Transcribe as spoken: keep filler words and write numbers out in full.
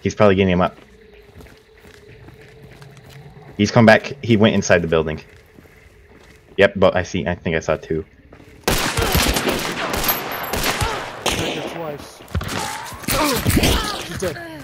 He's probably getting him up. He's come back. He went inside the building. Yep, but I see. I think I saw two. Twice. He's dead.